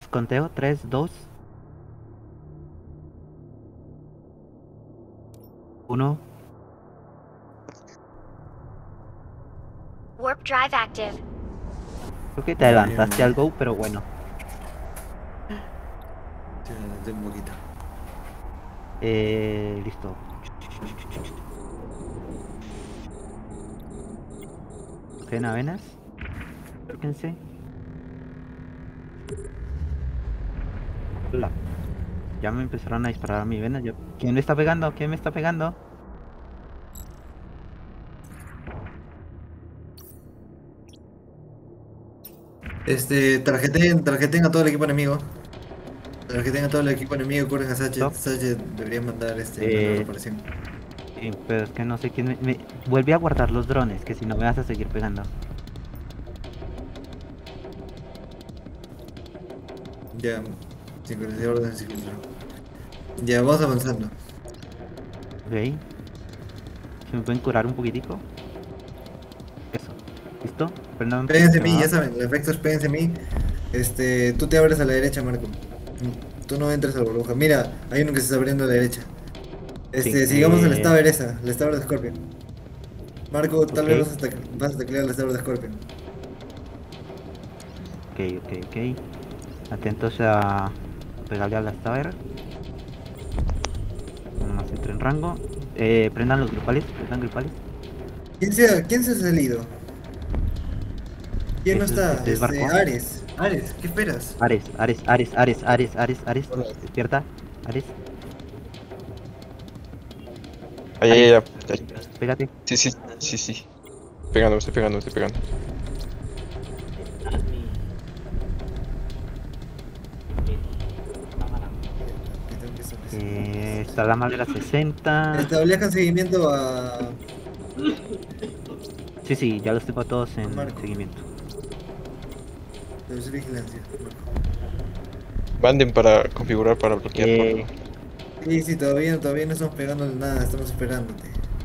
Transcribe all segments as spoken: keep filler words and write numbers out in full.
conteo. tres, dos, uno. Warp drive active. Creo que te adelantaste al go, pero bueno. Sí, me adelanté un poquito. Eh, listo. ¿Qué navenas? Acérquense. Hola. Ya me empezaron a disparar a mi vena. Yo... ¿Quién me está pegando? ¿Quién me está pegando? Este, tarjeten, tarjeten a todo el equipo enemigo. Tarjeten a todo el equipo enemigo, corren a Sachet. Stop. Sachet debería mandar este, Eh, una reparación. Sí, pero es que no sé quién me, me... Vuelve a guardar los drones, que si no me vas a seguir pegando. Ya, sincronizar orden, sincronizar. Ya, vamos avanzando. Ok. ¿Se me pueden curar un poquitico? Eso. ¿Listo? Prendan Péguense a mí, ah, ya saben, los efectos péguense a mí. Este, tú te abres a la derecha, Marco. Tú no entres a la burbuja. Mira, hay uno que se está abriendo a la derecha. Este, sí, sigamos el eh, Staber esa, el Staber de Scorpion. Marco, tal ok. vez vas a, tac- vas a teclear el Staber de Scorpion. Ok, ok, ok. Atentos a pegarle a la Staver. No más entre en rango. Eh, prendan los grupales, prendan grupales. ¿Quién se ha, quién se ha salido? ¿Quién no Ese, está? ese es Este, Barco. Ares. Ares, ¿qué esperas? Ares, Ares, Ares, Ares, Ares, Ares, Ares. Hola. Despierta. Ares, Ay, ay, Ares. ay, ay. Pégate. Sí, sí, sí, sí. Pegando, me estoy pegando, me estoy pegando. Que tengo que establecer. Eh, está la madera sesenta. Establezcan seguimiento a, Sí, sí, ya los tengo todos en Marco. seguimiento. establecer vigilancia. Marco. Banden para configurar para bloquear. Eh, Sí, sí, todavía, todavía no estamos pegándole nada, estamos esperándote.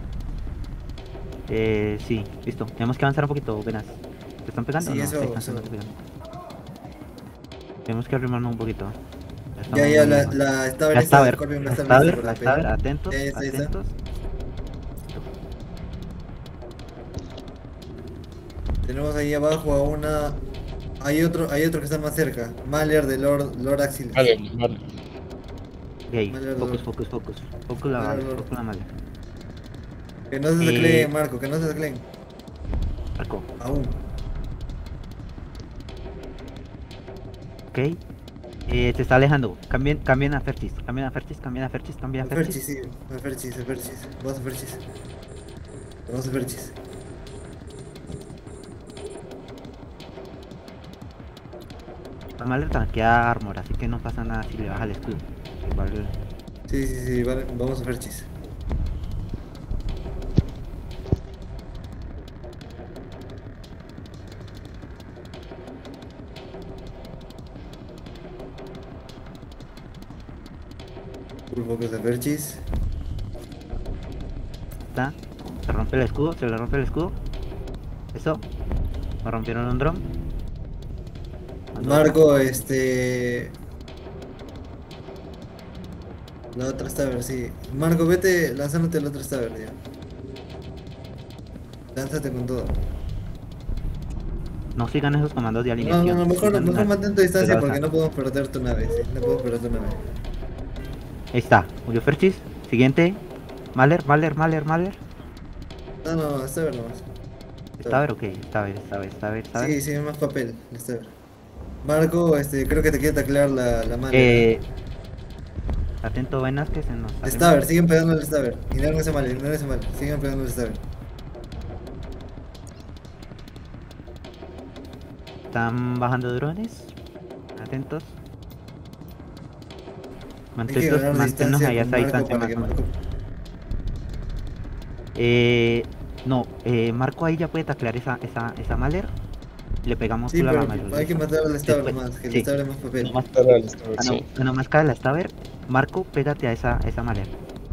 eh, sí, listo. Tenemos que avanzar un poquito, venas. ¿Te están pegando? Sí, No, eso, sí, no, eso. no te pegan. Tenemos que arrimarnos un poquito. Ya, estamos ya, muy la, lejos. la Staber La esta de Staber, Scorpion va la a estar lista Staber, para la pegar. Staber, atentos, Ya, ya está, ya está. atentos. Tenemos ahí abajo a una. Hay otro, hay otro que está más cerca. Mahler de Lord, Lord Axiles. Vale, vale. Ok, Vale, focus, Lord. focus, focus. Focus la Vale, mala, Lord. focus la mala. Que no se Eh, tecleen, Marco, que no se tecleen. Marco, Aún. ok. Eh, se está alejando. Cambien, cambien a Fertis, cambien a Fertis, cambien a Fertis, cambien a A Ferchis, Fertis. sí. A Ferchis, a Ferchis. Vamos a Ferchis. Vamos a Ferchis. La mala tanquea armor, así que no pasa nada si le baja el escudo. Igual, Sí, sí, sí, vale, vamos a Ferchis. Full focus a Ferchis. está. Se rompe el escudo, se le rompe el escudo. Eso. Me rompieron un dron. Marco, este. La otra Staber, sí. Marco, vete lanzándote la otra Staber, ya. Lánzate con todo. No sigan esos comandos de No, alineación. no, no, mejor, sigan mejor las- mantén tu distancia pegados porque a- no podemos perder tu nave, sí. No podemos perder tu nave. Ahí está. Julio Ferchis. Siguiente. Mahler, Mahler, Mahler, Mahler. No, no, Staber nomás. Está a ver, ok. Está a ver, está a ver, está a ver, está a ver. Sí, sí, más papel, Staber. Marco, este, creo que te quiere taclear la, la mala. Eh, atento, venas que se nos arrima. Staber, siguen pegando el Staber. Ignora ese mal, ignora ese mal. Sigan pegando el Staber. Están bajando drones. Atentos. Hay que Manténnos, ganar manténnos distancia ahí a con esa Marco distancia para más que o menos. Marco. Eh, no, eh, Marco ahí ya puede taclear esa, esa, esa Mahler. Le pegamos Sí, full a la pero Mahler. hay que listo. matar al Staber Después, nomás, que el sí. Staber es más papel. Nomás- Dale, listo, ah, no, sí. ah, nomás cae la Staber. Marco, pégate a esa, a esa Mahler.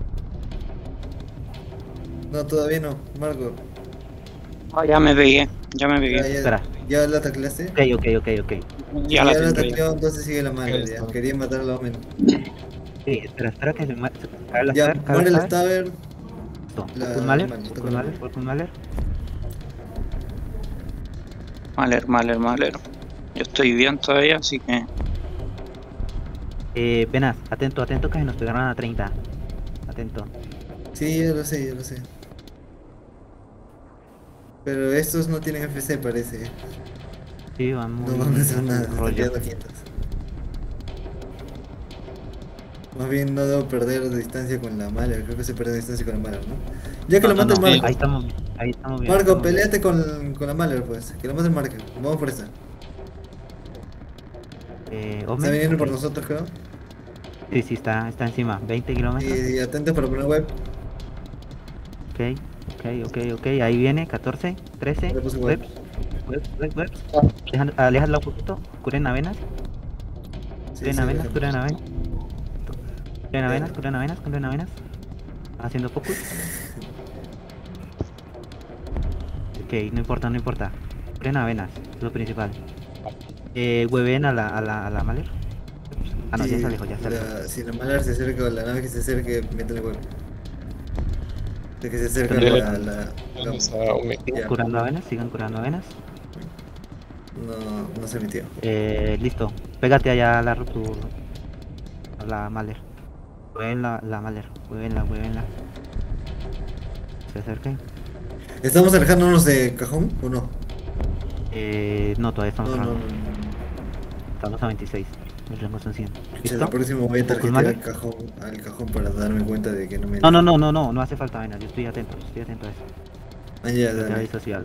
No, todavía no, Marco. Ah, ya me pegué, ya me Ya, pegué. ya, Espera. ¿ya la tacleaste? Ok, ok, ok, ok. Si Ya ya la la tengo ya. taqueó, entonces sigue la Mahler, ya. Eso. Quería matar a la Omen. Sí, espera, espera que se ma- se- cae la Ya, Staver, cae la muere el Staver. Staver. Listo, La Focus Maler, Mahler, toca Focus la Maler, Mahler. Focus Maler. Maler, maler, maler. Yo estoy bien todavía, así que. Eh, Venas, atento, atento que se nos pegaron a treinta. Atento. Sí, ya lo sé, ya lo sé. Pero estos no tienen F C, parece. Sí, van muy, No van a hacer muy nada, se están rollo. quedando quietos. Más bien no debo perder distancia con la Mahler, creo que se pierde distancia con la Mahler, ¿no? Ya que No, lo no, mate el no. Marco. Ahí estamos bien, ahí estamos bien. Marco, estamos bien. peleate con, con la Mahler, pues. Que lo mate el Marco. Vamos por esta. Eh, Está Omen, viniendo por ok. nosotros, creo. Sí, sí, está, está encima. veinte kilómetros. Y, y atentos para poner web. Ok, ok, ok, ok. Ahí viene, catorce, trece. Le puse web. Webs, webs, webs, webs. Dejan- Aléjala un poquito. Curen avenas. Sí, Curen sí, avenas, déjame. curen avenas. Curen avenas, Bien. curen avenas, curen avenas. Haciendo focus. Ok, no importa, no importa. Curen avenas, es lo principal. Eh, hueven a la, a la, a la Maler. Ah, no, ya Sí, se alejó, ya se alejó. la- si la Mahler se acerca o la nave que se acerque, métele web. De que se acerca Pero la, la, la- ¿Dónde está Omen? Sigan ya. curando avenas, sigan curando avenas. No, no se metió. Eh, listo. Pégate allá a la ruptura. A la Maler. Hueven la, la Maler. Huevenla, huevenla. Se acerquen. ¿Estamos alejándonos de cajón o no? Eh, no, todavía estamos No, no, no. hablando. no. Estamos a veintiséis. Mis rangos son cien. Pucha, ¿Listo? la próxima voy a ¿Focus tarjetear Maler? al cajón, al cajón para darme cuenta de que no me... No, no, no, no, no, no hace falta venas. Yo estoy atento, estoy atento a eso. Ah, ya, Ya dale. social.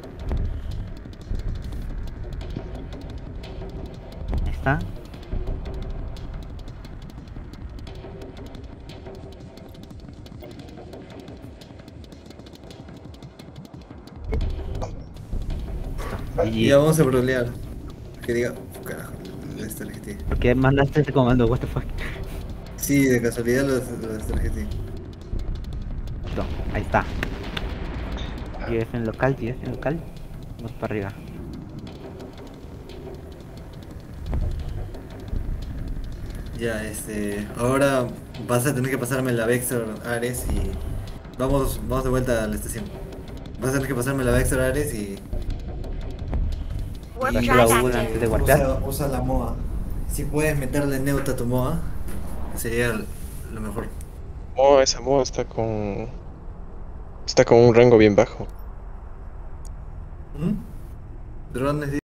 Ahí está. Listo. Y Y ya vamos a brolear. Que diga, "Uf, carajo, la tarjeteé". ¿por qué mandaste ese comando? What the fuck. Sí, de casualidad lo, lo tarjeteé. Listo, ahí está. Y es en local, y es en local. Vamos para arriba. Ya, este... Ahora vas a tener que pasarme la Vexor Ares y... Vamos, vamos de vuelta a la estación. Vas a tener que pasarme la Vexor Ares y... Dash y- la U antes de guardar. usa, usa la M O A. Si puedes meterle Neuta a tu M O A, sería lo mejor. Oh, esa moda está con. Está con un rango bien bajo. ¿Mm? Drones